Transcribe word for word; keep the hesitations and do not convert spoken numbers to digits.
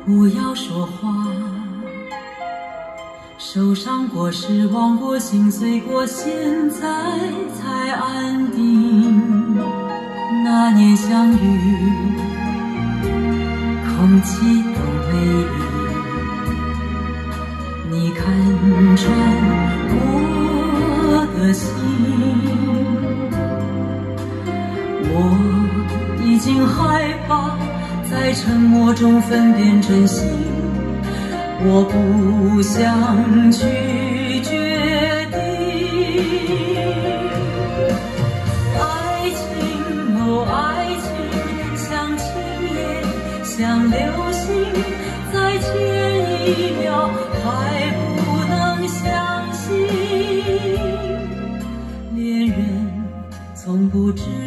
不要说话，受伤过，失望过，心碎过，现在才安定。那年相遇，空气都美丽，你看穿我的心，我已经害怕在沉默中分辨真心，我不想去决定。爱情哦，爱情像晴夜，像流星，在前一秒还不能相信，恋人从不知